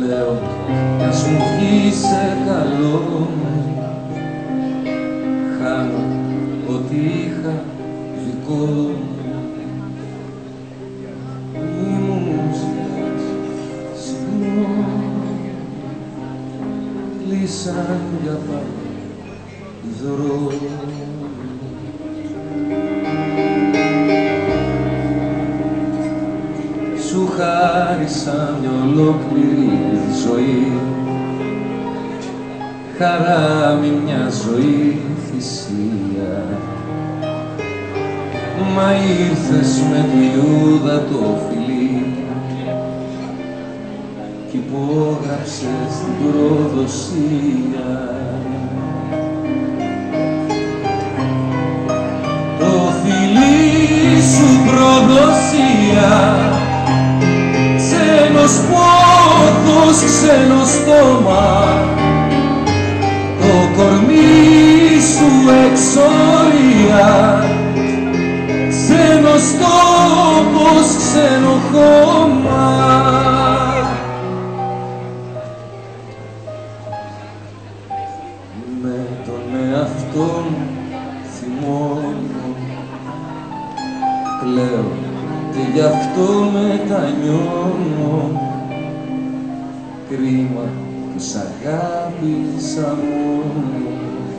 Λέω κι ας μου βγει σε καλό, χάνω ό,τι είχα δικό μου. Μη μου ζητάς συγγνώμη, κλείσαν για πάντα οι δρόμοι. Σου χάρισα μια ολόκληρη ζωή, χαρά μη μια ζωή θυσία. Μα ήρθες με του Ιούδα το φιλί κι υπόγραψες την προδοσία. Το φιλί σου προδοσία, ξένος πόθος, ξένο στόμα, το κορμί σου εξορία, ξένος τόπος, ξένο χώμα. Με τον εαυτό μου θυμώνω, κλαίω και γι' αυτό μετανιώνω. Κρίμα που σ' αγάπησα μόνο,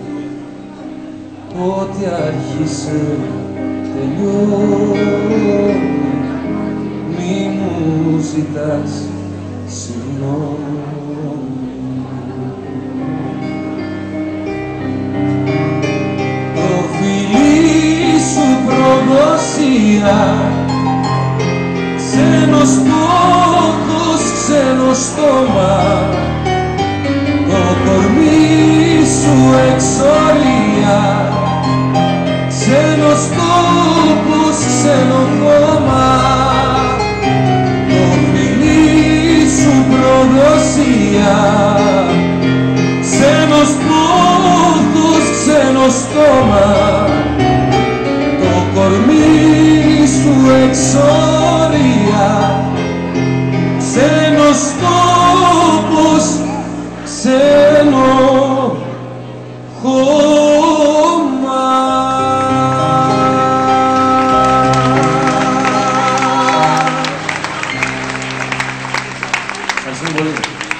ό,τι άρχισε τελειώνει. Μη μου ζητάς συγγνώμη. Το φιλί σου προδοσία, ξένος πόθος, ξένο στόμα, το κορμί σου εξορία, ξένος τόπος, ξένο χώμα. Το φιλί σου προδοσία, ξένος πόθος, ξένο στόμα, το κορμί σου εξορία, ξένος τόπος, ξένο χώμα. Ευχαριστούμε πολύ.